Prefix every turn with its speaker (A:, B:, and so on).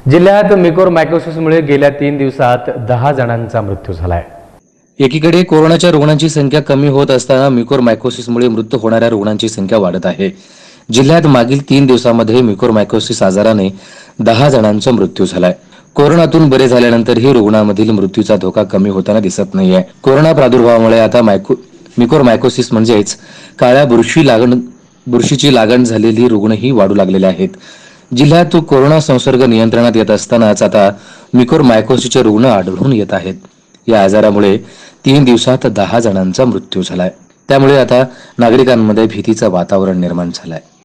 A: जिल्ह्यात म्युकोरमायकोसिसमुळे गेल्या 3 दिवसात 10 जणांचा मृत्यू झालाय।
B: एकीकडे कोरोनाच्या रुग्णांची संख्या कमी होत असताना म्युकोरमायकोसिसमुळे मृत्यू होणाऱ्या रुग्णांची संख्या वाढत आहे। जिल्ह्यात मागील 3 दिवसांमध्ये म्युकोरमायकोसिस आजाराने 10 जणांचा मृत्यू झालाय। कोरोनातून बरे झाल्यानंतरही रुग्णांमधील मृत्यूचा धोका कमी होताना दिसत नाहीये। कोरोना प्रादुर्भावामुळे आता म्युकोरमायकोसिस म्हणजेच काळ्या बुरशीची लागण झालेली रुग्णही वाढू लागलेले आहेत। जिल्ह्यात कोरोना संसर्ग नियंत्रणात येत असतानाच आता म्युकोरमायकोसिसचे रुग्ण आढळून येत आहेत। या आजारामुळे 3 दिवसात 10 जणांचा मृत्यू झालाय। त्यामुळे आता नागरिकांमध्ये भीतीचं वातावरण निर्माण झालंय।